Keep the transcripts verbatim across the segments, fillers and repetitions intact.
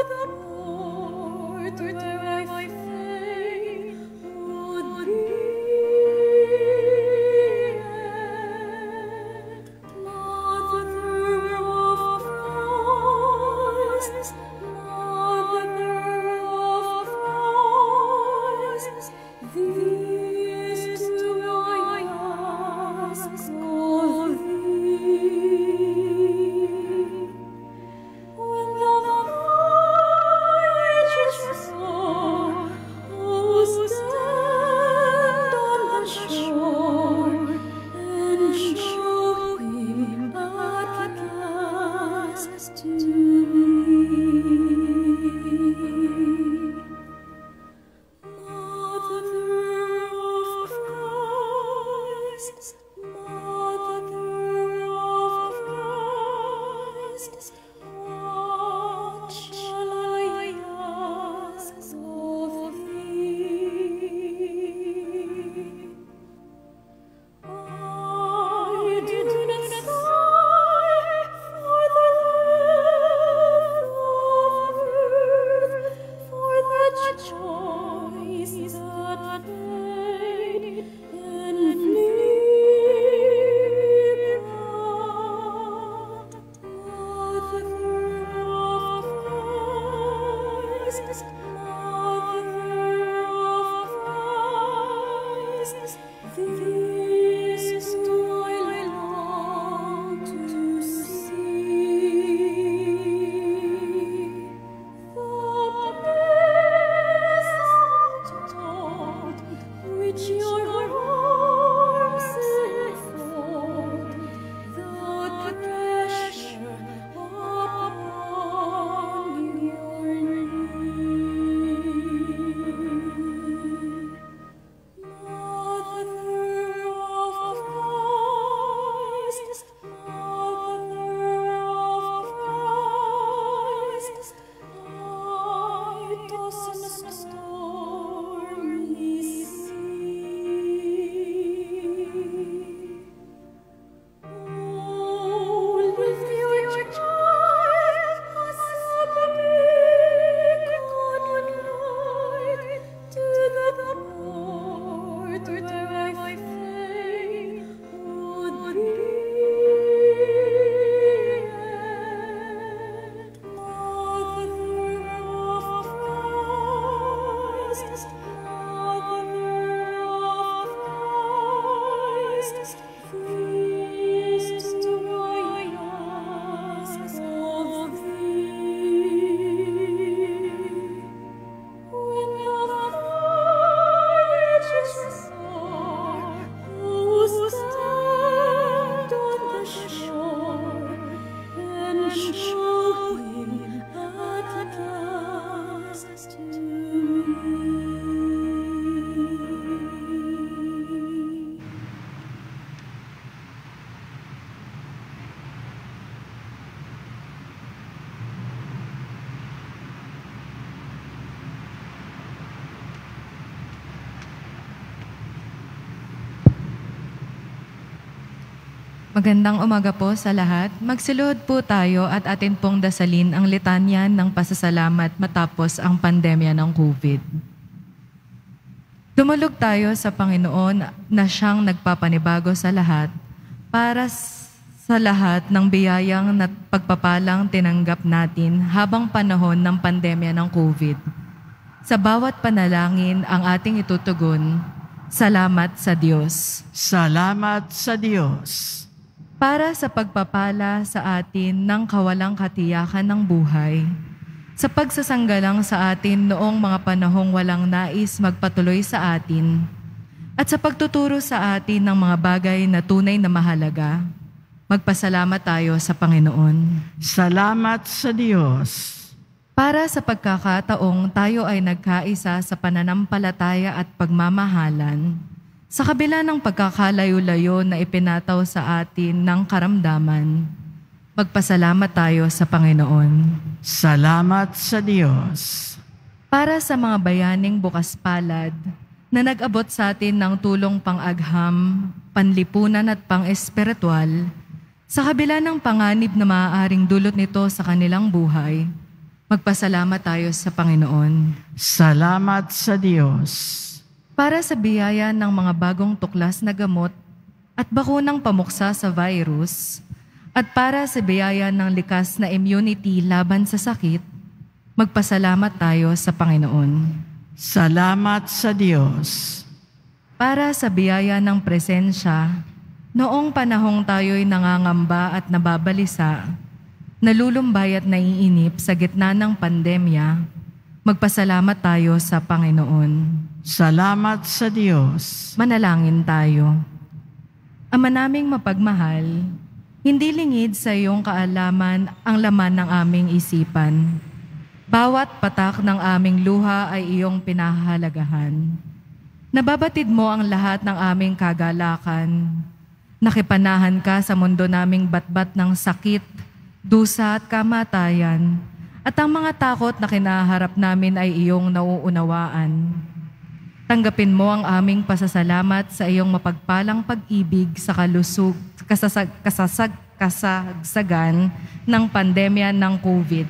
Magandang umaga po sa lahat. Magsiluhod po tayo at atin pong dasalin ang litanya ng pasasalamat matapos ang pandemya ng COVID. Dumulog tayo sa Panginoon na siyang nagpapanibago sa lahat para sa lahat ng biyayang at pagpapalang tinanggap natin habang panahon ng pandemya ng COVID. Sa bawat panalangin ang ating itutugon, salamat sa Diyos. Salamat sa Diyos. Para sa pagpapala sa atin ng kawalang katiyakan ng buhay, sa pagsasanggalang sa atin noong mga panahong walang nais magpatuloy sa atin, at sa pagtuturo sa atin ng mga bagay na tunay na mahalaga, magpasalamat tayo sa Panginoon. Salamat sa Diyos. Para sa pagkakataong tayo ay nagkaisa sa pananampalataya at pagmamahalan, sa kabila ng pagkakalayo-layo na ipinataw sa atin ng karamdaman, magpasalamat tayo sa Panginoon. Salamat sa Diyos. Para sa mga bayaning bukas palad na nag-abot sa atin ng tulong pang-agham, panlipunan at pang-espiritual, sa kabila ng panganib na maaaring dulot nito sa kanilang buhay, Magpasalamat tayo sa Panginoon. Salamat sa Diyos. Para sa biyaya ng mga bagong tuklas na gamot at bakunang pamuksa sa virus, at para sa biyaya ng likas na immunity laban sa sakit, magpasalamat tayo sa Panginoon. Salamat sa Diyos. Para sa biyaya ng presensya, noong panahong tayo'y nangangamba at nababalisa, nalulumbay at naiinip sa gitna ng pandemya, magpasalamat tayo sa Panginoon. Salamat sa Diyos. Manalangin tayo. Ama naming mapagmahal, hindi lingid sa iyong kaalaman ang laman ng aming isipan. Bawat patak ng aming luha ay iyong pinahahalagahan. Nababatid mo ang lahat ng aming kagalakan. Nakipanahan ka sa mundo naming batbat ng sakit, dusa at kamatayan, at ang mga takot na kinaharap namin ay iyong nauunawaan. Tanggapin mo ang aming pasasalamat sa iyong mapagpalang pag-ibig sa kalusog, kasasag, kasasag, kasagsagan ng pandemya ng COVID.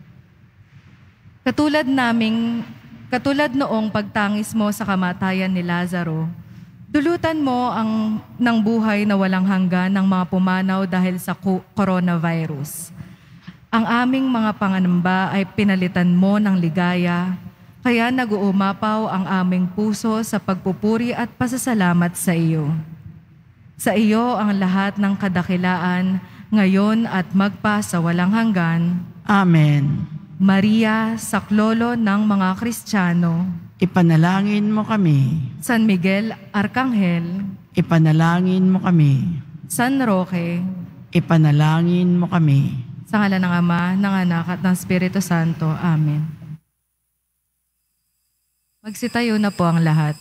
Katulad naming, katulad noong pagtangis mo sa kamatayan ni Lazaro, dulutan mo ang ng buhay na walang hanggan ng mga pumanaw dahil sa coronavirus. Ang aming mga panganamba ay pinalitan mo ng ligaya, kaya nag-uumapaw ang aming puso sa pagpupuri at pasasalamat sa iyo. Sa iyo ang lahat ng kadakilaan, ngayon at magpa sa walang hanggan. Amen. Maria, saklolo ng mga Kristiyano, Ipanalangin mo kami. San Miguel, Arkanghel, Ipanalangin mo kami. San Roque, Ipanalangin mo kami. sa ngalan ng Ama, ng Anak at ng Espiritu Santo. Amen. Magsitayo na po ang lahat.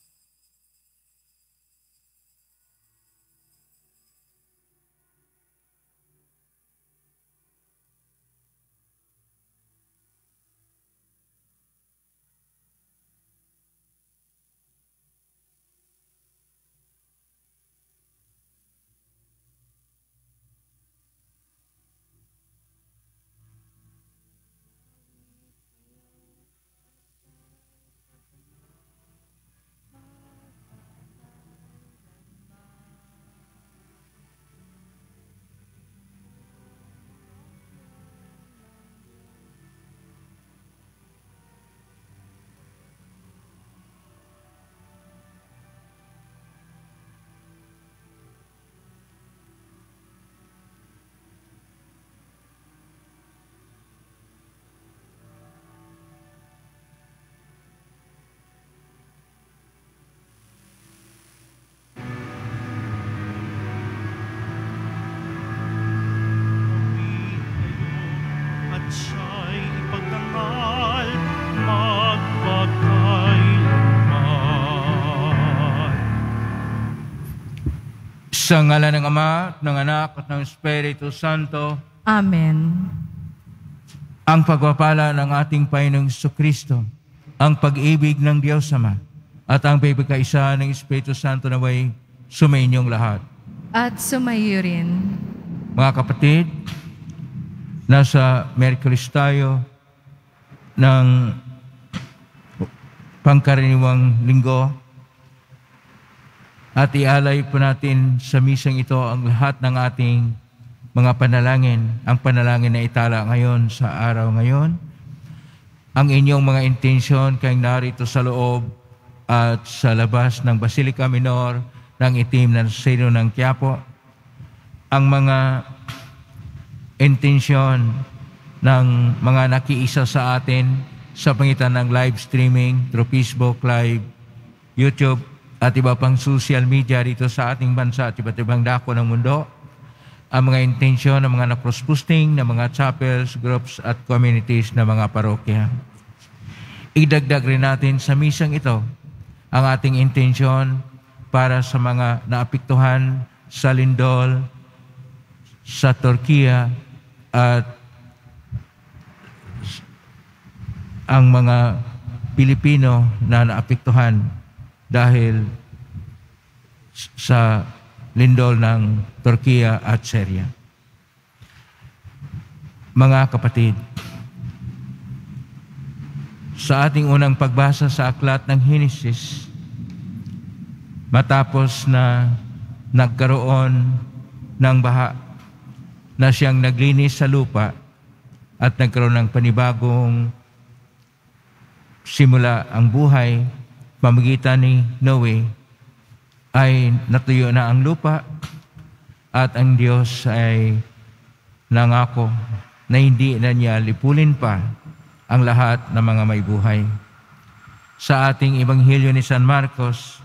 Sa ngalan ng Ama, ng Anak, at ng Espiritu Santo. Amen. Ang pagpapala ng ating Panginoong Jesucristo, ang pag-ibig ng Diyos Ama, at ang pagkakaisa ng Espiritu Santo naway sumainyong lahat. At sumayo rin. Mga kapatid, nasa Merkulis tayo ng pangkaraniwang linggo, at ialay po natin sa misang ito ang lahat ng ating mga panalangin, ang panalangin na itala ngayon sa araw ngayon, ang inyong mga intensyon kayong narito sa loob at sa labas ng Basilica Minor ng itim na seno ng QUIAPO, ang mga intensyon ng mga nakiisa sa atin sa pangitan ng live streaming through Facebook Live, YouTube, at iba pang social media dito sa ating bansa at iba't ibang dako ng mundo, ang mga intensyon ng mga na-cross-posting, ng mga chapels, groups at communities ng mga parokya. Idagdag rin natin sa misang ito ang ating intensyon para sa mga naapektuhan sa lindol, sa Turkiya at ang mga Pilipino na naapektuhan dahil sa lindol ng Turkiya at Syria. Mga kapatid, sa ating unang pagbasa sa aklat ng Henesis, matapos na nagkaroon ng baha na siyang naglinis sa lupa at nagkaroon ng panibagong simula ang buhay pamagitan ni Noe, ay natuyo na ang lupa at ang Diyos ay nangako na hindi na niya lipulin pa ang lahat ng mga may buhay. Sa ating Ebanghelyo ni San Marcos,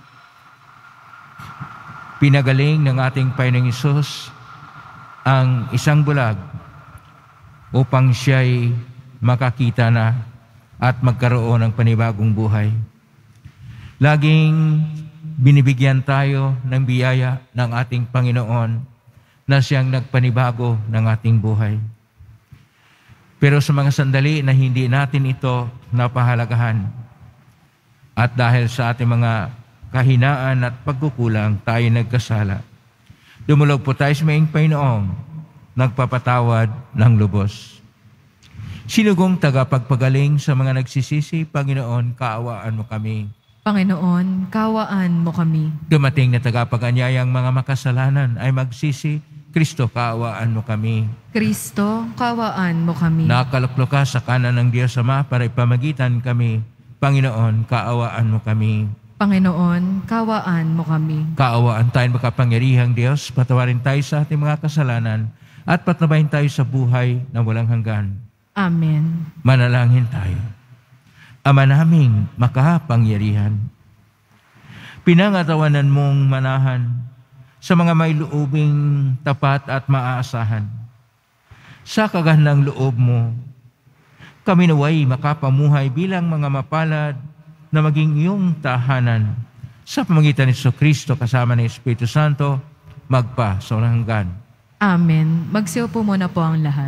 pinagaling ng ating Panginoong Hesus ang isang bulag upang siya'y makakita na at magkaroon ng panibagong buhay. Laging binibigyan tayo ng biyaya ng ating Panginoon na siyang nagpanibago ng ating buhay. Pero sa mga sandali na hindi natin ito napahalagahan at dahil sa ating mga kahinaan at pagkukulang tayo nagkasala, dumulog po tayo sa maing Panginoong nagpapatawad ng lubos. Sinugong tagapagpagaling sa mga nagsisisi, Panginoon, kaawaan mo kami. Panginoon, kaawaan mo kami. Dumating na tagapag-anyayang mga makasalanan ay magsisi, Kristo, kaawaan mo kami. Kristo, kaawaan mo kami. Nakaluklok ka sa kanan ng Diyos Ama para ipamagitan kami. Panginoon, kaawaan mo kami. Panginoon, kaawaan mo kami. Kaawaan tayong makapangyarihang Diyos, patawarin tayo sa ating mga kasalanan at patnubayan tayo sa buhay na walang hanggan. Amen. Manalangin tayo. Ama naming makapangyarihan, pinangatawanan mong manahan sa mga may loobing tapat at maaasahan. Sa kagandang loob mo, kami naway makapamuhay bilang mga mapalad na maging iyong tahanan sa pamagitan ni Jesucristo kasama ng Espiritu Santo, magpa sa walang hanggan. Amen. Magsiupo muna po ang lahat.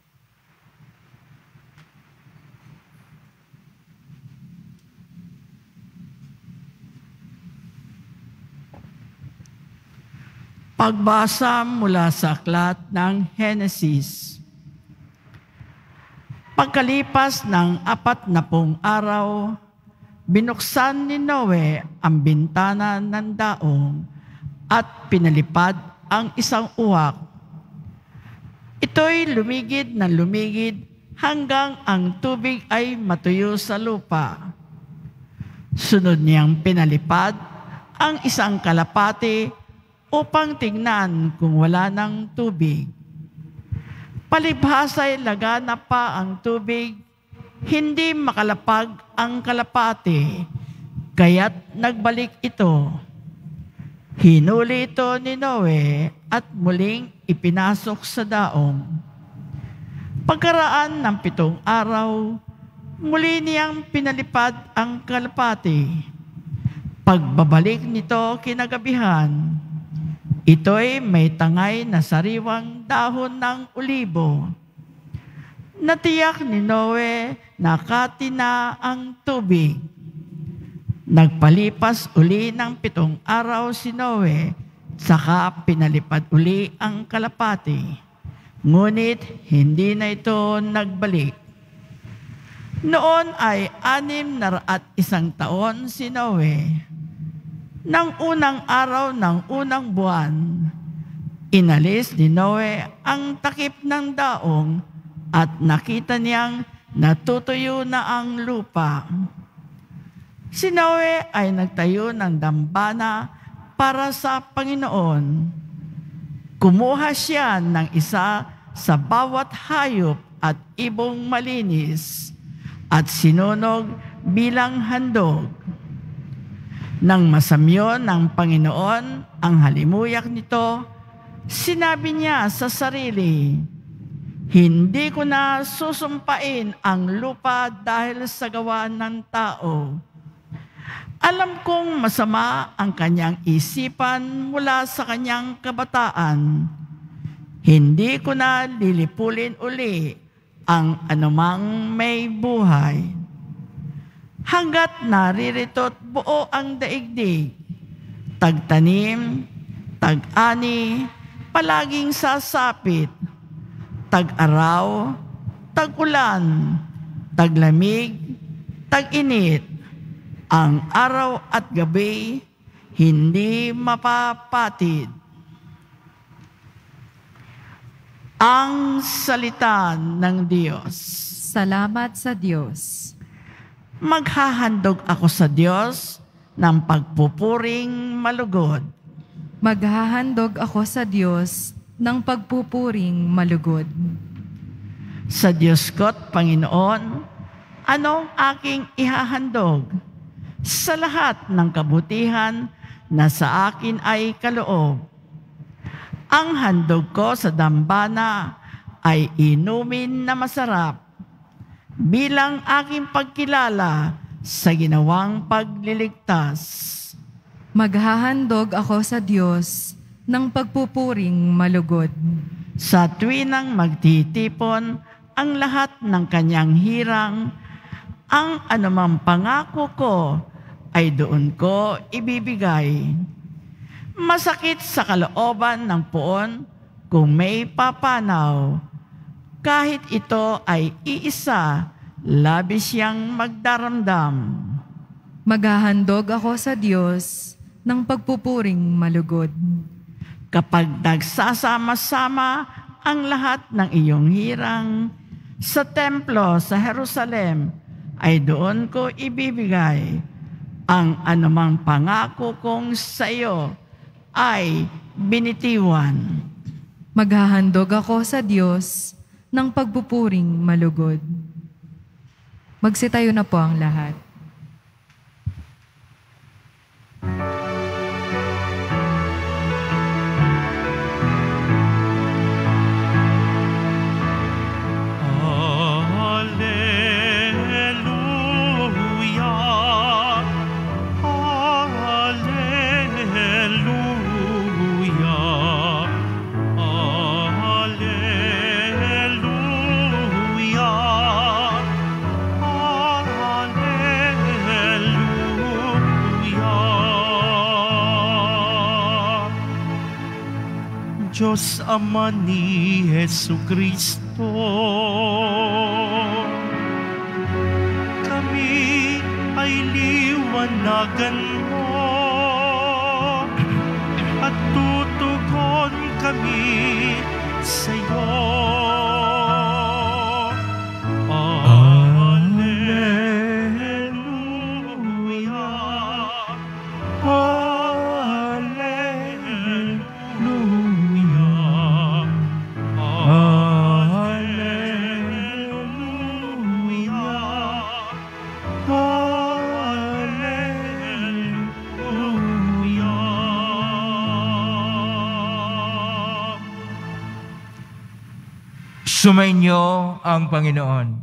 Pagbasa mula sa aklat ng Henesis. Pagkalipas ng apat na pung araw, binuksan ni Noe ang bintana ng daong at pinalipad ang isang uwak. Ito'y lumigid na lumigid hanggang ang tubig ay matuyo sa lupa. Sunod niyang pinalipad ang isang kalapati upang tingnan kung wala ng tubig. Palibhasa'y laganap pa ang tubig, hindi makalapag ang kalapati, kaya't nagbalik ito. Hinuli ito ni Noe at muling ipinasok sa daong. Pagkaraan ng pitong araw, muli niyang pinalipad ang kalapati. Pagbabalik nito kinagabihan, ito'y may tangay na sariwang dahon ng ulibo. Natiyak ni Noe na kati na ang tubig. Nagpalipas uli ng pitong araw si Noe, saka pinalipad uli ang kalapati. Ngunit hindi na ito nagbalik. Noon ay anim na at isang taon si Noe. Nang unang araw ng unang buwan, inalis ni Noe ang takip ng daong at nakita niyang natutuyo na ang lupa. Si Noe ay nagtayo ng dambana para sa Panginoon. Kumuha siya ng isa sa bawat hayop at ibong malinis at sinunog bilang handog. Nang masamyon ng Panginoon ang halimuyak nito, sinabi niya sa sarili, hindi ko na susumpain ang lupa dahil sa gawa ng tao. Alam kong masama ang kanyang isipan mula sa kanyang kabataan. Hindi ko na lilipulin uli ang anumang may buhay. Hanggat naririto't buo ang daigdig, tagtanim, tag-ani, palaging sasapit, tag-araw, tag-ulan, taglamig, tag-init, ang araw at gabi, hindi mapapatid. Ang salita ng Diyos. Salamat sa Diyos. Maghahandog ako sa Diyos ng pagpupuring malugod. Maghahandog ako sa Diyos ng pagpupuring malugod. Sa Diyos ko't Panginoon, anong aking ihahandog? Sa lahat ng kabutihan na sa akin ay kaloob. Ang handog ko sa dambana ay inumin na masarap bilang aking pagkilala sa ginawang pagliligtas. Maghahandog ako sa Diyos ng pagpupuring malugod. Sa tuwinang magtitipon ang lahat ng kanyang hirang, ang anumang pangako ko ay doon ko ibibigay. Masakit sa kalooban ng poon kung may papanaw. Kahit ito ay iisa, labis siyang magdaramdam. Maghahandog ako sa Diyos ng pagpupuring malugod. Kapag nagsasama-sama ang lahat ng iyong hirang, sa templo sa Jerusalem ay doon ko ibibigay. Ang anumang pangako kong sa iyo ay binitiwan. Maghahandog ako sa Diyos ng pagpupuring malugod. Magsitayo na po ang lahat. Diyos Ama ni Jesucristo, kami ay liwanagan mo at tutugon kami sa iyo. Sumainyo ang Panginoon.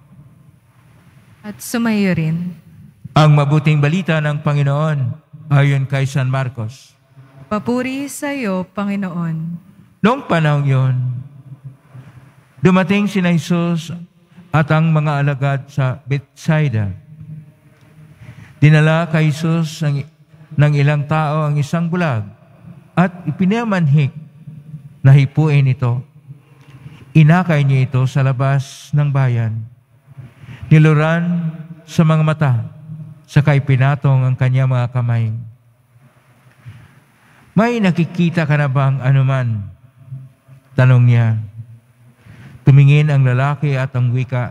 At sumayo rin. Ang mabuting balita ng Panginoon ayon kay San Marcos. Papuri sa iyo, Panginoon. Noong panahon yun, dumating sina Jesus at ang mga alagad sa Bethsaida. Dinala kay Jesus ng, ng ilang tao ang isang bulag at ipinamanhik na hipuin ito. Inakay niya ito sa labas ng bayan. Niluran sa mga mata, sakay pinatong ang kanya mga kamay. May nakikita ka na bang anuman? Tanong niya. Tumingin ang lalaki at ang wika.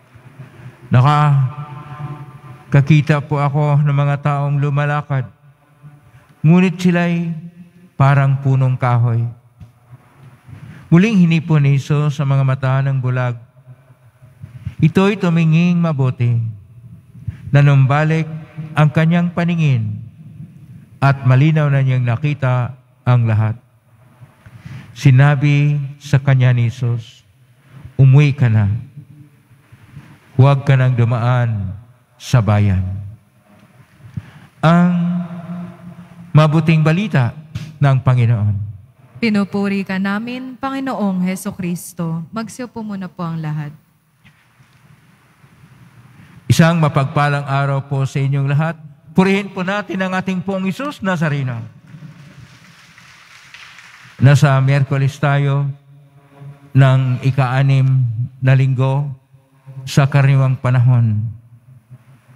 Nakakakita po ako ng mga taong lumalakad. Ngunit sila'y parang punong kahoy. Muling hinipon ni Jesus sa mga mata ng bulag. Ito'y tuminging mabuti. Nanumbalik ang kanyang paningin at malinaw na niyang nakita ang lahat. Sinabi sa kanya ni Jesus, umuwi ka na. Huwag ka nang dumaan sa bayan. Ang mabuting balita ng Panginoon. Pinupuri ka namin, Panginoong Hesukristo. Magsiupo muna po ang lahat. Isang mapagpalang araw po sa inyong lahat. Purihin po natin ang ating Poong Isus Nazareno. Nasa Miyerkules tayo ng ika-anim na linggo sa karaniwang panahon.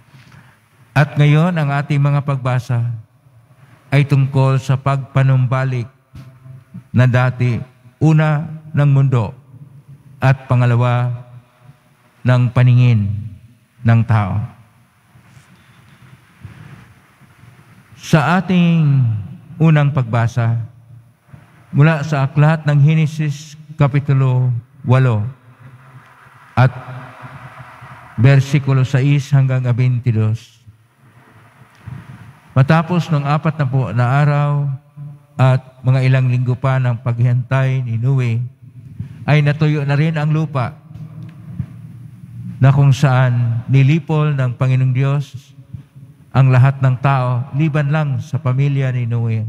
At ngayon, ang ating mga pagbasa ay tungkol sa pagpanumbalik na dati, una ng mundo at pangalawa ng paningin ng tao. Sa ating unang pagbasa, mula sa aklat ng Henesis Kapitulo eight at versikulo sais hanggang twenty-two. Matapos ng apat na po na araw at mga ilang linggo pa ng paghihantay ni Noe, ay natuyo na rin ang lupa na kung saan nilipol ng Panginoong Diyos ang lahat ng tao, liban lang sa pamilya ni Noe.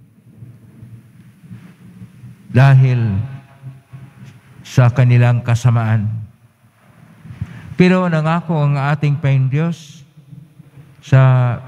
Dahil sa kanilang kasamaan. Pero nangako ang ating Panginoong Diyos sa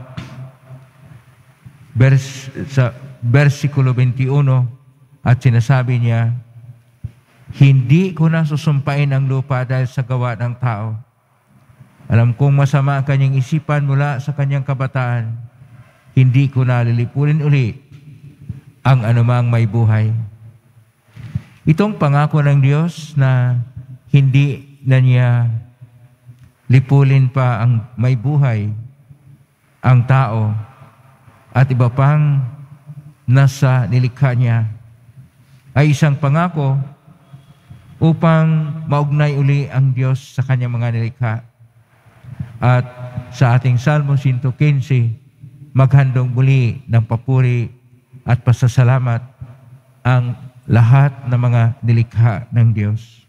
vers, sa versikulo twenty-one at sinasabi niya, hindi ko na susumpain ang lupa dahil sa gawa ng tao. Alam kong masama ang kanyang isipan mula sa kanyang kabataan. Hindi ko na lilipulin uli ang anumang may buhay. Itong pangako ng Diyos na hindi na niya lipulin pa ang may buhay, ang tao, at iba pang nasa nilikha niya, ay isang pangako upang maugnay uli ang Diyos sa kanyang mga nilikha. At sa ating Salmo one fifteen, maghandong muli ng papuri at pasasalamat ang lahat ng mga nilikha ng Diyos.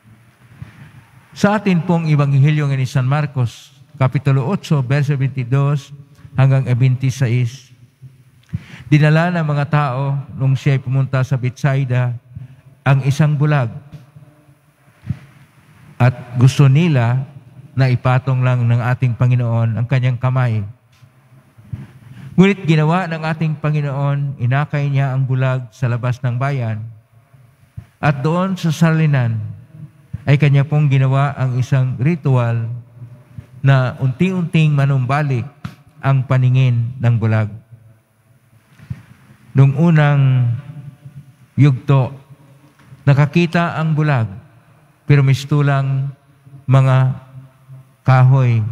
Sa atin pong Ebanghelyo ni San Marcos, Kapitulo eight, verso twenty-two hanggang twenty-six, dinala ng mga tao nung siya'y pumunta sa Betsaida ang isang bulag at gusto nila na ipatong lang ng ating Panginoon ang kanyang kamay. Ngunit ginawa ng ating Panginoon, inakay niya ang bulag sa labas ng bayan at doon sa salinan ay kanya pong ginawa ang isang ritual na unti-unting manumbalik ang paningin ng bulag. Nung unang yugto, nakakita ang bulag, pero mistulang mga kahoy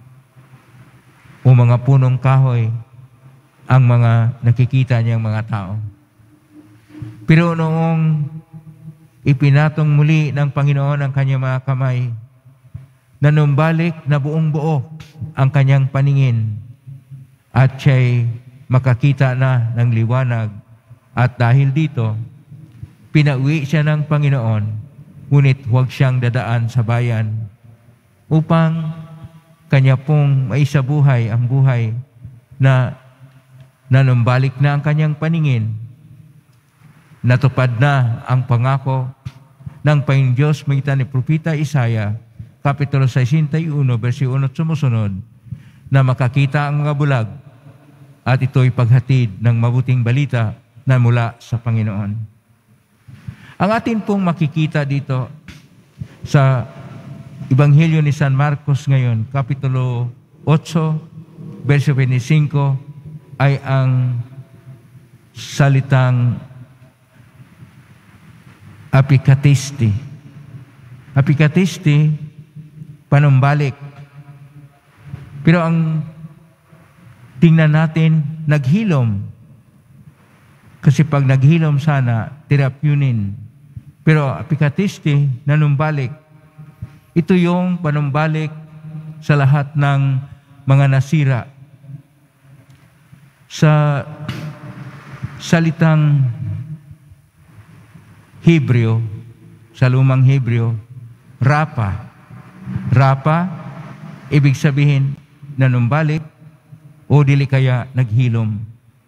o mga punong kahoy ang mga nakikita niyang mga tao. Pero noong ipinatong muli ng Panginoon ang kanyang mga kamay, nanumbalik na buong buo ang kanyang paningin at siya'y makakita na ng liwanag. At dahil dito, pinauwi siya ng Panginoon, ngunit huwag siyang dadaan sa bayan upang kanya pong maisabuhay ang buhay na nanumbalik na ang kanyang paningin. Natupad na ang pangako ng Panginoong Diyos magitan ni Propeta Isaya, Kapitulo sixty-one, verso one sumusunod, na makakita ang mga bulag at ito'y paghatid ng mabuting balita na mula sa Panginoon. Ang atin pong makikita dito sa Ebanghelyo ni San Marcos ngayon, Kapitulo eight, verso twenty-five, ay ang salitang apikatisti. Apikatisti, panumbalik. Pero ang tingnan natin, naghilom. Kasi pag naghilom sana, terapyunin. Pero apikatisti, nanumbalik. Ito yung panumbalik sa lahat ng mga nasira. Sa salitang Hebreo, sa lumang Hebreo, rapa. Rapa, ibig sabihin, nanumbalik o dili kaya naghilom.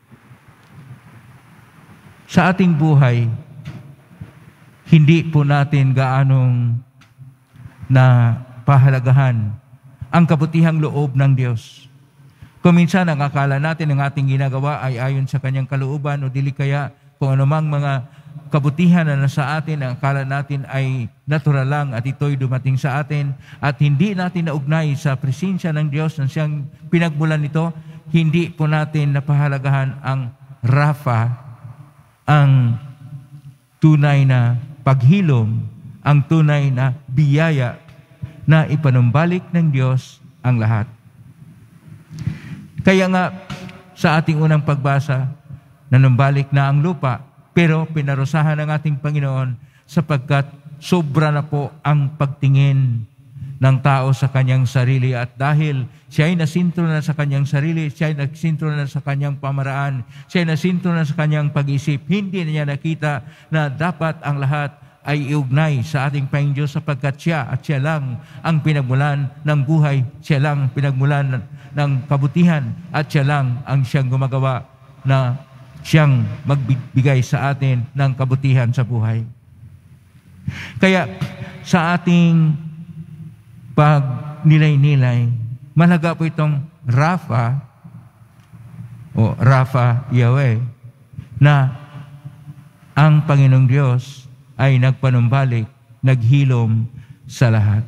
Sa ating buhay, hindi po natin gaanong na pahalagahan ang kabutihang loob ng Diyos. Kung minsan ang akala natin ang ating ginagawa ay ayon sa kanyang kalooban o dili kaya kung anumang mga kabutihan na nasa atin, ang akala natin ay natural lang at ito'y dumating sa atin at hindi natin naugnay sa presensya ng Diyos na siyang pinagmulan nito, hindi po natin napahalagahan ang Rafa, ang tunay na paghilom, ang tunay na biyaya na ipanumbalik ng Diyos ang lahat. Kaya nga, sa ating unang pagbasa, nanumbalik na ang lupa, pero pinarusahan ng ating Panginoon sapagkat sobra na po ang pagtingin ng tao sa kanyang sarili at dahil siya ay nasintro na sa kanyang sarili, siya ay nasintro na sa kanyang pamaraan, siya ay nasintro na sa kanyang pag-isip, hindi na niya nakita na dapat ang lahat ay iugnay sa ating Panginoon Diyos sapagkat siya at siya lang ang pinagmulan ng buhay, siya lang ang pinagmulan ng kabutihan at siya lang ang siyang gumagawa na siyang magbigay sa atin ng kabutihan sa buhay. Kaya sa ating pagnilay-nilay, malaga po itong Rafa o Rafa Yahweh na ang Panginoong Diyos ay nagpanumbalik, naghilom sa lahat.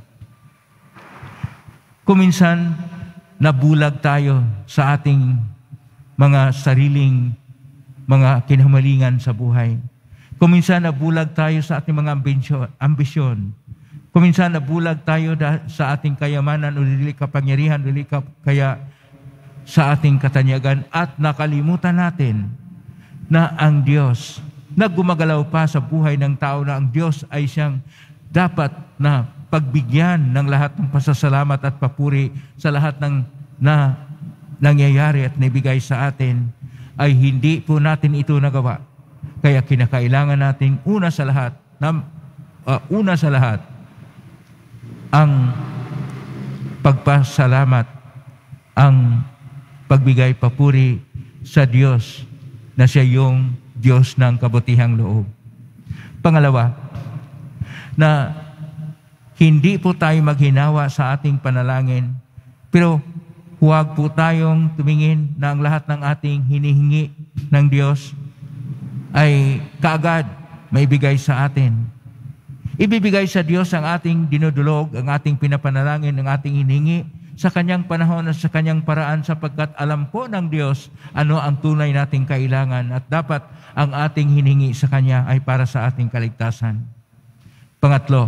Kuminsan, nabulag tayo sa ating mga sariling mga kinahamalingan sa buhay. Kuminsan, nabulag tayo sa ating mga ambisyon. ambisyon. Kuminsan, nabulag tayo sa ating kayamanan o dili kapangyarihan, dili kaya sa ating katanyagan at nakalimutan natin na ang Diyos na gumagalaw pa sa buhay ng tao na ang Diyos ay siyang dapat na pagbigyan ng lahat ng pasasalamat at papuri sa lahat ng na nangyayari at naibigay sa atin, ay hindi po natin ito nagawa. Kaya kinakailangan natin una sa lahat, na, uh, una sa lahat, ang pagpasalamat, ang pagbigay papuri sa Diyos na siya yung Diyos ng kabutihang loob. Pangalawa, na hindi po tayo maghinawa sa ating panalangin, pero huwag po tayong tumingin na ang lahat ng ating hinihingi ng Diyos ay kaagad maibigay sa atin. Ibibigay sa Diyos ang ating dinudulog, ang ating pinapanalangin, ang ating hinihingi sa Kanyang panahon at sa Kanyang paraan sapagkat alam po ng Diyos ano ang tunay nating kailangan at dapat ang ating hinihingi sa Kanya ay para sa ating kaligtasan. Pangatlo,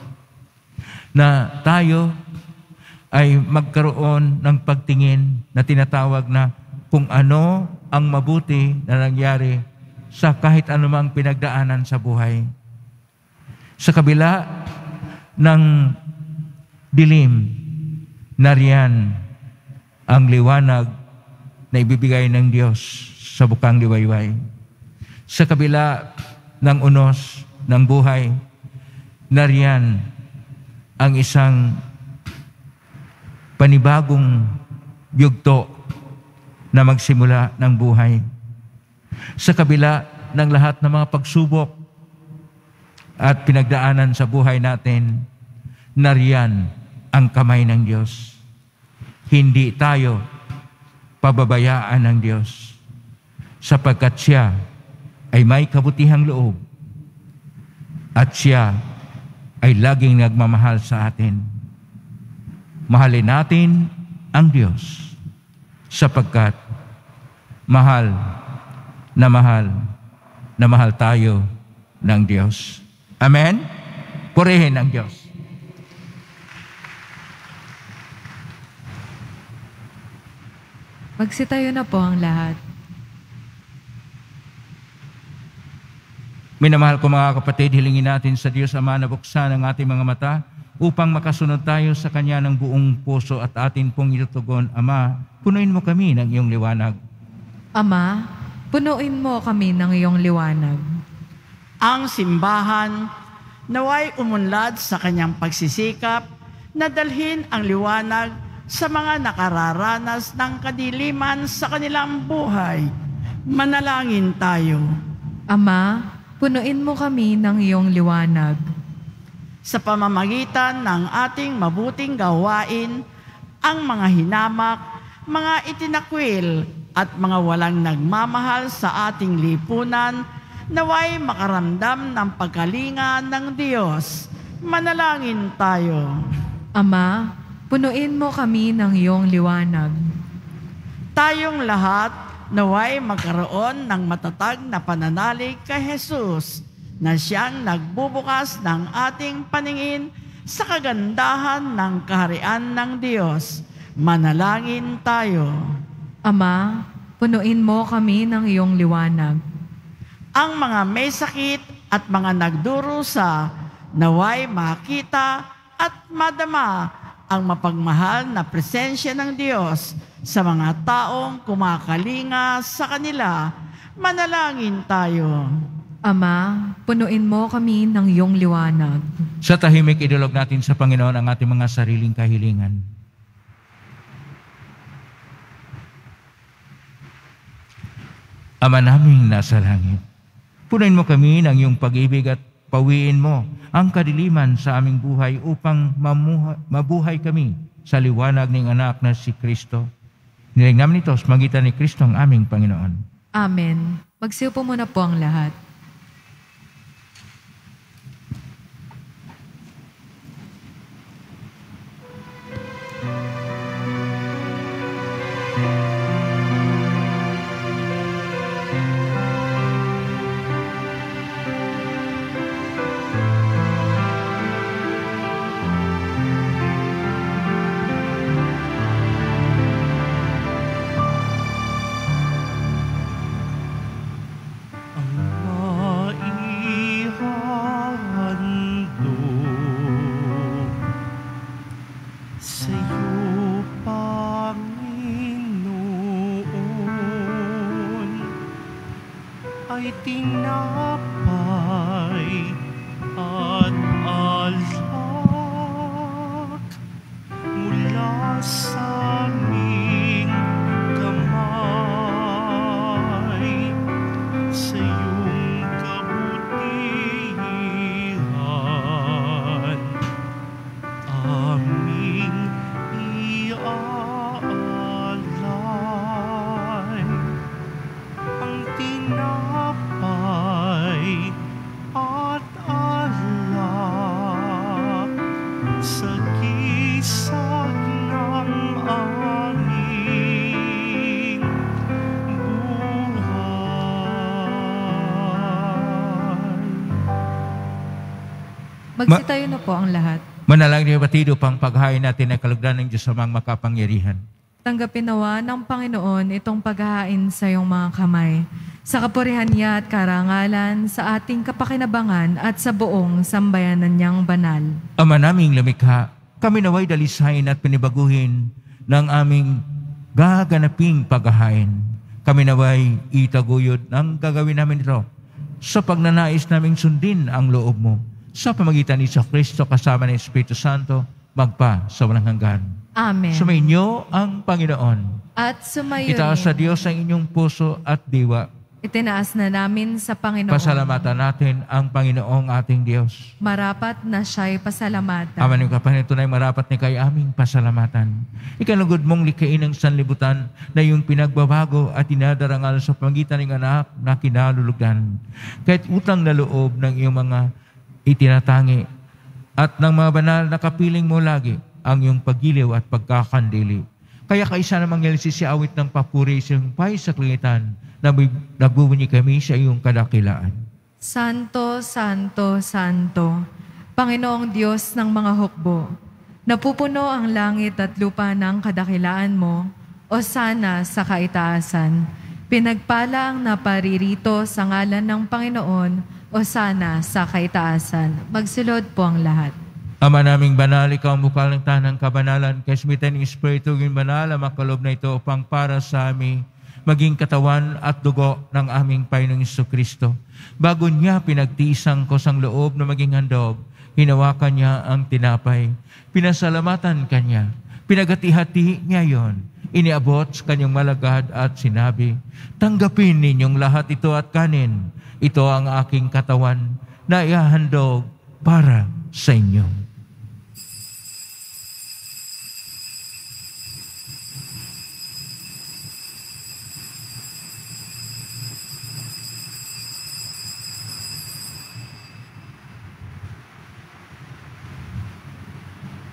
na tayo ay magkaroon ng pagtingin na tinatawag na kung ano ang mabuti na nangyari sa kahit anumang pinagdaanan sa buhay. Sa kabila ng dilim, nariyan ang liwanag na ibibigay ng Diyos sa bukang liwayway. Sa kabila ng unos ng buhay, nariyan ang isang panibagong yugto na magsimula ng buhay. Sa kabila ng lahat ng mga pagsubok at pinagdaanan sa buhay natin, nariyan ang kamay ng Diyos. Hindi tayo pababayaan ng Diyos sapagkat siya ay may kabutihang loob at siya ay laging nagmamahal sa atin. Mahalin natin ang Diyos sapagkat mahal na mahal na mahal tayo ng Diyos. Amen? Purihin ang Diyos. Magsitayo na po ang lahat. Minamahal ko mga kapatid, hilingin natin sa Diyos Ama na buksan ang ating mga mata upang makasunod tayo sa Kanya ng buong puso at atin pong itutugon. Ama, punuin mo kami ng iyong liwanag. Ama, punuin mo kami ng iyong liwanag. Ang simbahan naway umunlad sa kanyang pagsisikap na dalhin ang liwanag sa mga nakararanas ng kadiliman sa kanilang buhay. Manalangin tayo. Ama, punuin mo kami ng iyong liwanag. Sa pamamagitan ng ating mabuting gawain, ang mga hinamak, mga itinakwil, at mga walang nagmamahal sa ating lipunan, naway makaramdam ng pagkalinga ng Diyos. Manalangin tayo. Ama, punuin mo kami ng iyong liwanag. Tayong lahat naway magkaroon ng matatag na pananalig kay Jesus na siyang nagbubukas ng ating paningin sa kagandahan ng kaharian ng Diyos. Manalangin tayo. Ama, punuin mo kami ng iyong liwanag. Ang mga may sakit at mga nagdurusa, naway makita at madama ang mapagmahal na presensya ng Diyos sa mga taong kumakalinga sa kanila. Manalangin tayo. Ama, punuin mo kami ng iyong liwanag. Sa tahimik, idulog natin sa Panginoon ang ating mga sariling kahilingan. Ama naming nasa langit, punuin mo kami ng iyong pag-ibig at pawiin mo ang kadiliman sa aming buhay upang mamuha, mabuhay kami sa liwanag ng anak na si Kristo. Nilang namin ito sa magitan ni Kristo ang aming Panginoon. Amen. Magsiupo muna po ang lahat. Magsitayo na po ang lahat. Manalangin niyo batido pang paghain natin ang kalugdan ng Diyos amang makapangyarihan. Tanggapin nawa ng Panginoon itong paghahain sa iyong mga kamay, sa kapurihan niya at karangalan, sa ating kapakinabangan at sa buong sambayanan niyang banal. Ama naming lumikha, kami naway dalisain at pinibaguhin ng aming gaganaping paghahain. Kami naway itaguyod ng gagawin namin ito sa pagnanais naming sundin ang loob mo. Sa pamagitan ni Kristo kasama ng Espiritu Santo, magpa sa walang hanggan. Amen. Sumainyo ang Panginoon. At sumayo Itaas sa Diyos ang inyong puso at diwa. Itinaas na namin sa Panginoon. Pasalamatan natin ang Panginoong ating Diyos. Marapat na siya'y pasalamatan. Ama ng Kapanin, tunay marapat ni kay aming pasalamatan. Ikalugod mong likain ng sanlibutan na iyong pinagbabago at inadarangal sa pamagitan ng anak na kinalulugan. Kahit utang na loob ng iyong mga itinatangi at ng mga banal na kapiling mo lagi ang iyong pagiliw at pagkakandili. Kaya kaisa namang yalisi si awit ng papuri sa iyong pay sa kalangitan na nagbubunyi kami sa iyong kadakilaan. Santo, Santo, Santo, Panginoong Diyos ng mga hukbo, napupuno ang langit at lupa ng kadakilaan mo, o sana sa kaitaasan. Pinagpala ang naparirito sa ngalan ng Panginoon, o sana sa kaitaasan. Magsilod po ang lahat. Ama naming banal, ikaw ang bukal ng tanang kabanalan, kasmitan ng Espiritu ng banal, ang makalob na ito upang para sa amin, maging katawan at dugo ng aming Panginoong Jesucristo. Bago niya pinagtiisang ko sang loob na maging handog, hinawakan niya ang tinapay. Pinasalamatan kanya. Pinagati-hati niya yon. Iniabot sa kanyang malagad at sinabi, tanggapin ninyong lahat ito at kanin. Ito ang aking katawan na ihahandog para sa inyo.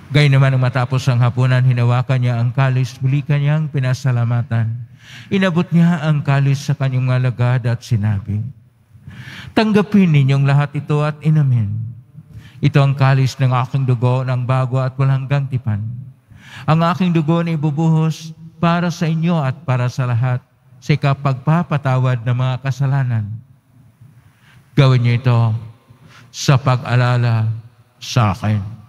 Gayun naman nang matapos ang hapunan, hinawakan niya ang kalis, muli kanyang pinasalamatan. Inabot niya ang kalis sa kanyang mga lagad at sinabi, "Tanggapin ninyong lahat ito at inumin. Ito ang kalis ng aking dugo ng bago at walang hanggang tipan. Ang aking dugo na ibubuhos para sa inyo at para sa lahat sa ikapagpapatawad ng mga kasalanan. Gawin niyo ito sa pag-alala sa akin."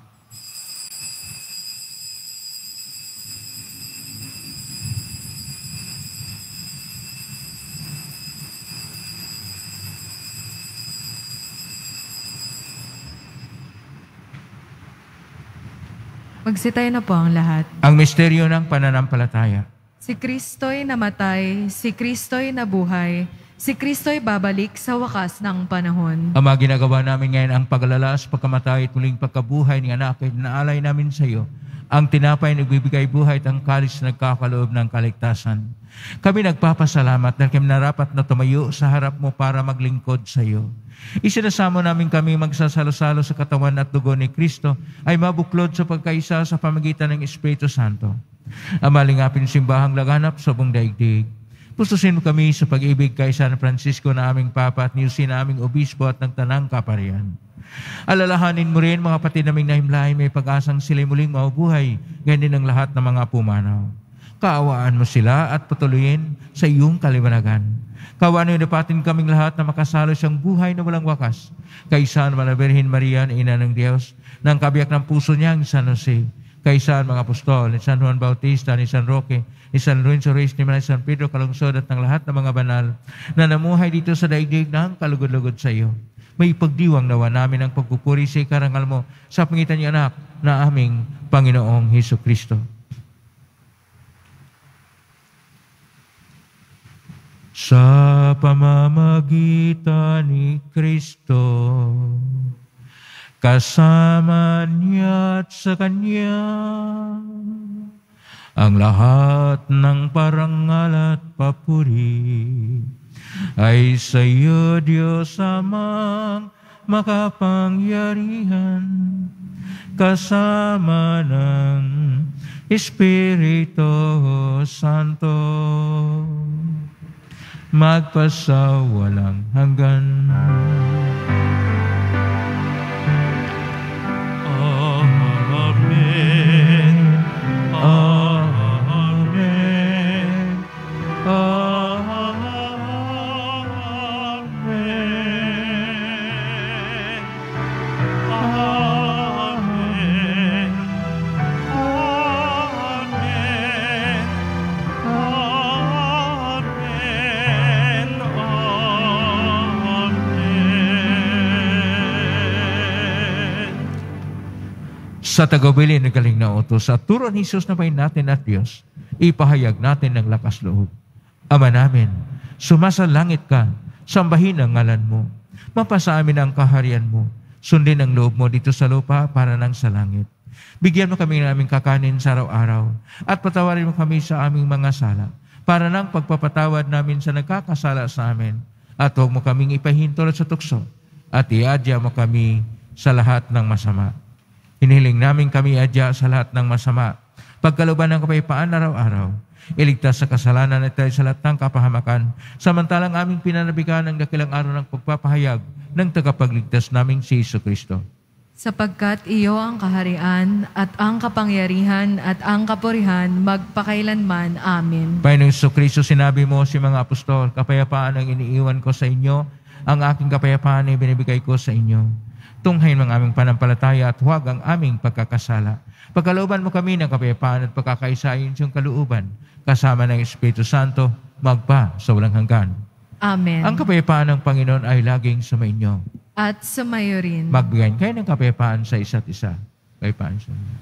Magsitayo na po ang lahat. Ang misteryo ng pananampalataya. Si Kristo'y namatay, si Kristo'y nabuhay, si Kristo'y babalik sa wakas ng panahon. Ama, ginagawa namin ngayon ang paglalaas, pagkamatay at muling pagkabuhay ng anak at naalay namin sa iyo ang tinapay na nagbibigay buhay at ang kalis na nagkakaloob ng kaligtasan. Kami nagpapasalamat dahil kami narapat na tumayo sa harap mo para maglingkod sa iyo. Isinasamo namin kami magsasalo-salo sa katawan at dugo ni Kristo ay mabuklod sa pagkaisa sa pamagitan ng Espiritu Santo. Amalingapin simbahang laganap sa buong daigdig. Pustusin mo kami sa pag-ibig kay San Francisco na aming Papa at niyusin na aming Obispo at ng Tanang Kaparian. Alalahanin mo rin mga kapatid naming nahimlay, may pag-asang sila'y muling mabubuhay, ganyan ang lahat ng mga pumanaw. Kaawaan mo sila at patuloyin sa iyong kaliwanagan. Kaawaan mo dapatin kaming lahat na makasalo siyang buhay na walang wakas. Kaysa naman na Birhen Maria na Ina ng Diyos, ng kabiyak ng puso niyang San Jose, kaysa mga apostol, ni San Juan Bautista, ni San Roque, ni San Lorenzo Reyes, ni San Pedro Calungsod at ng lahat ng mga banal na namuhay dito sa daigdig ng kalugod-lugod sa iyo. May pagdiwang nawa namin ang pagpupuri sa ikarangal mo sa pangitan niya anak na aming Panginoong Hesus Kristo. Sa pamamagitan ni Kristo, kasama niya at sa Kanya, ang lahat ng parangal at papuri ay sa iyo, Diyos Amang makapangyarihan, kasama ng Espiritu Santo, magpasawalang hanggan. Amen. Amen. Amen. Amen. Amen. Amen. Sa tagubilin ng galing na utos, sa turo ni Jesus na may natin at Diyos, ipahayag natin ng lakas loob. Ama namin, sumasalangit ka, sambahin ang ngalan mo. Mapasa amin ang kaharian mo. Sundin ang loob mo dito sa lupa para nang sa langit. Bigyan mo kami ng aming kakanin sa araw-araw at patawarin mo kami sa aming mga sala para nang pagpapatawad namin sa nagkakasala sa amin. At huwag mo kaming ipahintulot sa tukso at iadya mo kami sa lahat ng masama. Hinihiling namin kami adya sa lahat ng masama. Pagkalooban ng kapayapaan araw-araw, iligtas sa kasalanan at tayo sa lahat ng kapahamakan, samantalang aming pinanabikan ng dakilang araw ng pagpapahayag ng tagapagligtas naming si Hesus Kristo. Sapagkat iyo ang kaharian at ang kapangyarihan at ang kapurihan magpakailanman. Amen. Panginoong Hesus Kristo, sinabi mo si mga apostol, kapayapaan ang iniiwan ko sa inyo, ang aking kapayapaan ay binibigay ko sa inyo. Tunghayin ang aming panampalataya at huwag ang aming pagkakasala. Pagkalooban mo kami ng kapayapaan at pagkakaisayin sa iyong kalooban, kasama ng Espiritu Santo, magpa sa walang hanggan. Amen. Ang kapayapaan ng Panginoon ay laging sumainyo. At sumayo rin. Magbigay kayo ng kapayapaan sa isa't isa. Kapayapaan sa inyo.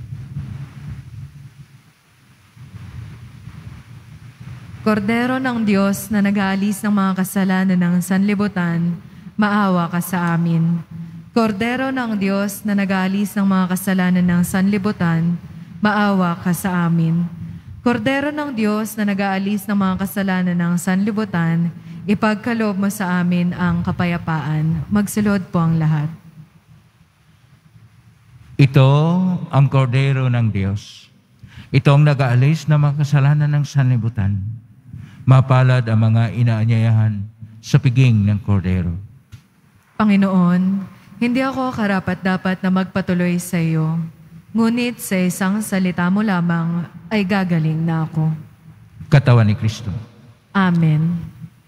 Kordero ng Diyos na nag-aalis ng mga kasalanan ng sanlibutan, maawa ka sa amin. Kordero ng Diyos na nag-aalis ng mga kasalanan ng sanlibutan, maawa ka sa amin. Kordero ng Diyos na nag-aalis ng mga kasalanan ng sanlibutan, ipagkaloob mo sa amin ang kapayapaan. Magsulod po ang lahat. Ito ang kordero ng Diyos. Ito ang nag-aalis na mga kasalanan ng sanlibutan. Mapalad ang mga inaanyayahan sa piging ng kordero. Panginoon, hindi ako karapat-dapat na magpatuloy sa iyo. Ngunit sa isang salita mo lamang ay gagaling na ako. Katawan ni Kristo. Amen.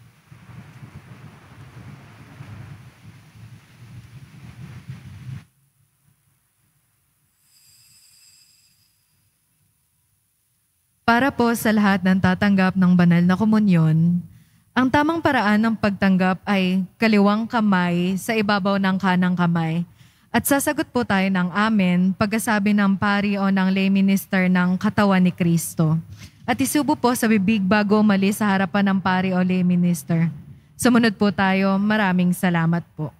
Para po sa lahat ng tatanggap ng banal na komunyon, ang tamang paraan ng pagtanggap ay kaliwang kamay sa ibabaw ng kanang kamay. At sasagot po tayo ng amen pagkasabi ng pari o ng lay minister ng katawan ni Kristo. At isubo po sa bibig bago umalis sa harapan ng pari o lay minister. Sumunod po tayo. Maraming salamat po.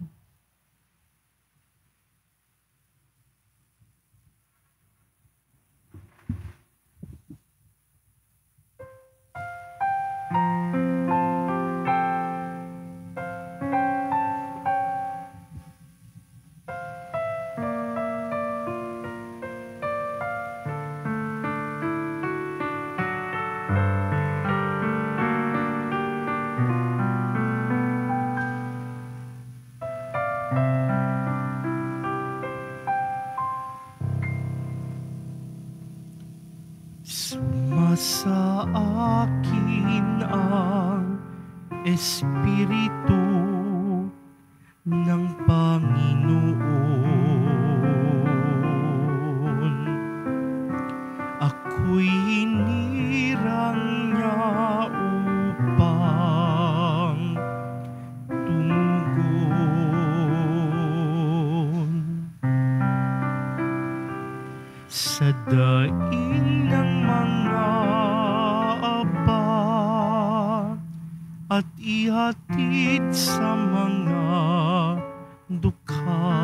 Sumasa akin ang Espiritu ng Panginoon. Ako'y hinirang niya upang tumugon sa daing ng mga aba at ihatid sa mga dukha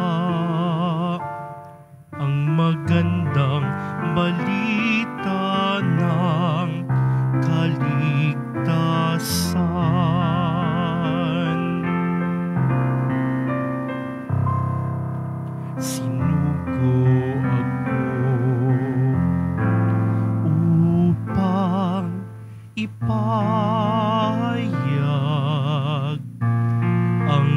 ang magandang balita ng kaligtasan. Sinugo ipahayag ang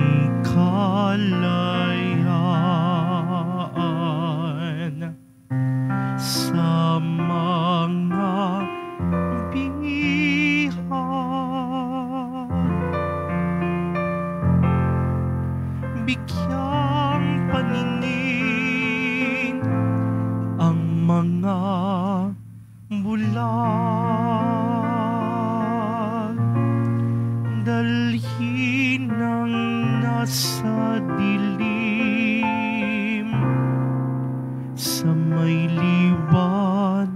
kalayaan sa mga bihag. Bigyang paningin ang mga bulag, dalhin ang nasa dilim sa may liwanag.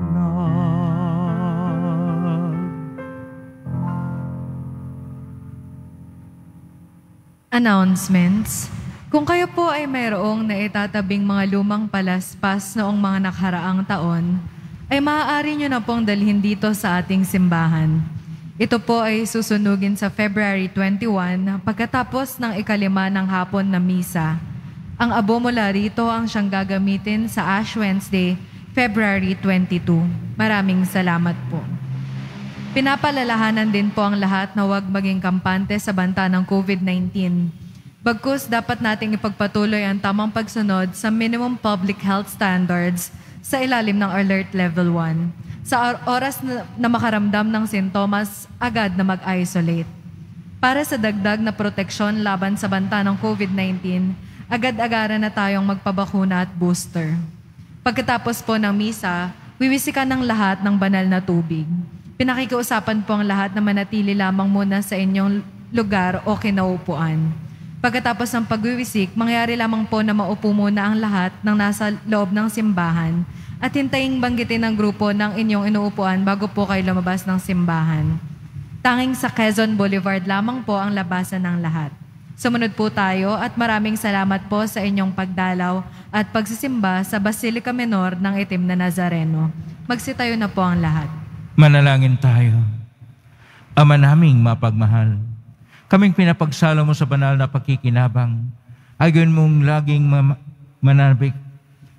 Announcements. Kung kayo po ay mayroong naitatabing mga lumang palaspas noong mga nakaraang taon, ay maaari nyo na pong dalhin dito sa ating simbahan. Ito po ay susunugin sa February twenty-one pagkatapos ng ikalima ng hapon na misa. Ang abo mula rito ang siyang gagamitin sa Ash Wednesday, February twenty-two. Maraming salamat po. Pinapalalahanan din po ang lahat na huwag maging kampante sa banta ng COVID nineteen. Bagkus dapat nating ipagpatuloy ang tamang pagsunod sa minimum public health standards sa ilalim ng Alert Level one. Sa oras na, na makaramdam ng sintomas, agad na mag-isolate. Para sa dagdag na proteksyon laban sa banta ng COVID nineteen, agad-agaran na tayong magpabakuna at booster. Pagkatapos po ng misa, wiwisikan ng lahat ng banal na tubig. Pinakikiusapan po ang lahat na manatili lamang muna sa inyong lugar o kinaupuan. Pagkatapos ng pagwiwisik, mangyari lamang po na maupo muna ang lahat ng nasa loob ng simbahan at hintayin banggitin ng grupo ng inyong inuupuan bago po kayo lumabas ng simbahan. Tanging sa Quezon Boulevard lamang po ang labasan ng lahat. Sumunod po tayo at maraming salamat po sa inyong pagdalaw at pagsisimba sa Basilica Menor ng Itim na Nazareno. Magsitayo na po ang lahat. Manalangin tayo. Ama naming mapagmahal, kaming pinapagsalo mo sa banal na pakikinabang, ay gawin mong laging manabik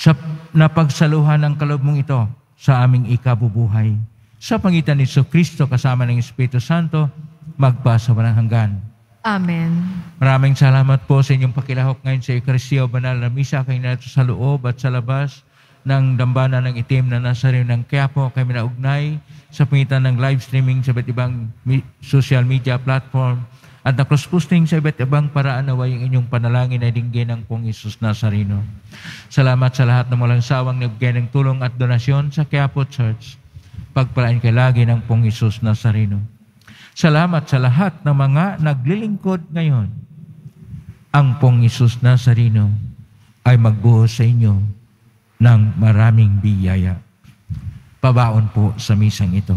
sa napagsaluhan ng kaloob mong ito sa aming ikabubuhay. Sa pangitan ni Kristo kasama ng Espiritu Santo, magpa sa walang hanggan. Amen. Maraming salamat po sa inyong pakilahok ngayon sa Eucharistia o Banal na Misa, kayo na sa loob at sa labas ng dambana ng itim na nasa rin ng QUIAPO. Kami naugnay sa pangitan ng live streaming sa iba't ibang social media platform at na cross-posting sa iba't ibang paraan na yung inyong panalangin ay dinggin ng Pong Isus Nazareno. Salamat sa lahat na walang sawang nagbigay ng tulong at donasyon sa QUIAPO Church. Pagpalain kayo lagi ng Pong Isus Nazareno. Salamat sa lahat ng mga naglilingkod ngayon. Ang Pong Isus Nazareno ay magbuhos sa inyo ng maraming biyaya. Pabaon po sa misang ito.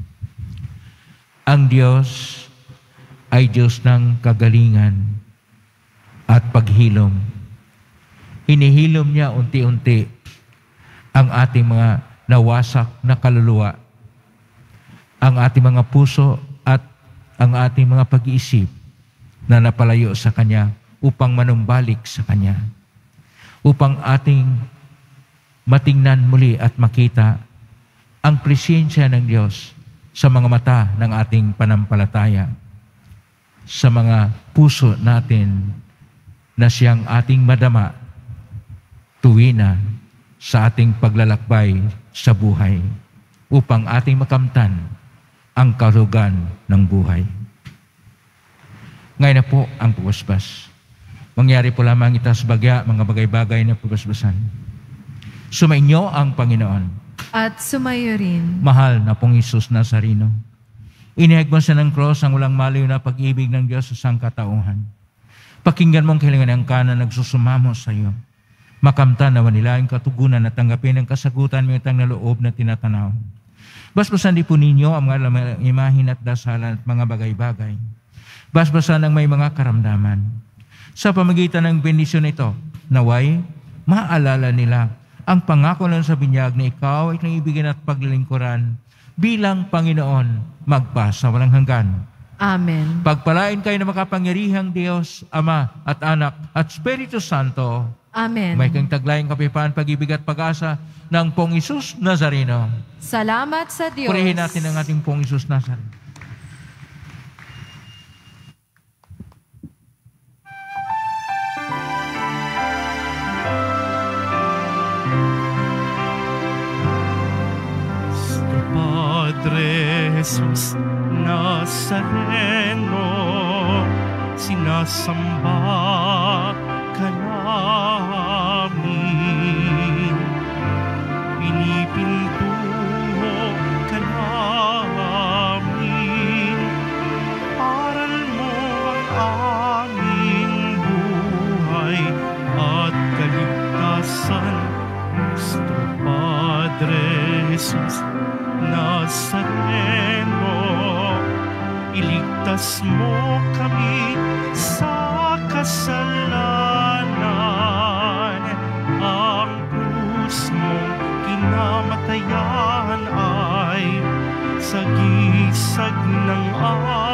Ang Diyos ay Diyos ng kagalingan at paghilom. Hinihilom niya unti-unti ang ating mga nawasak na kaluluwa, ang ating mga puso at ang ating mga pag-iisip na napalayo sa Kanya upang manumbalik sa Kanya. Upang ating matingnan muli at makita ang presensya ng Diyos sa mga mata ng ating panampalataya, sa mga puso natin na siyang ating madama tuwina sa ating paglalakbay sa buhay upang ating makamtan ang kalugan ng buhay. Ngayon na po ang pagwasbas. Mangyari po lamang itaas bagya, mga bagay-bagay na pagwasbasan. Sumainyo ang Panginoon. At sumayo rin. Mahal na Pong Isus Nazareno. Inihagman sa ng cross ang walang maliw na pag-ibig ng Diyos sa sangkatauhan. Pakinggan mong kahilingan ng kanan nagsusumamo sa iyo. Makamtan na wanilaing katugunan at tanggapin ang kasagutan mo itang naloob na tinatanaw. Basbasan di po ninyo ang mga imahin at dasalan at mga bagay-bagay. Basbasan ang may mga karamdaman. Sa pamagitan ng bendisyon ito, naway, maalala nila ang pangako lang sa binyag na ikaw ay nangibigin at paglilingkuran bilang Panginoon magpa sa walang hanggan. Amen. Pagpalain kayo na makapangyarihang Diyos, Ama at Anak at Espiritu Santo. Amen. May kang taglayang kapayapaan, pag-ibig at pag-asa ng Pong Isus Nazareno. Salamat sa Diyos. Purihin natin ang ating Pong Isus Nazareno. Padre Jesus Nazareno, sinasamba ka namin, pinipintuho ka namin, aral mo ang aming buhay at kaligtasan. Nuestro Padre Jesus Nazareno, iligtas mo kami sa kasalanan. Ang krus mong kinamatayan ay sagisag ng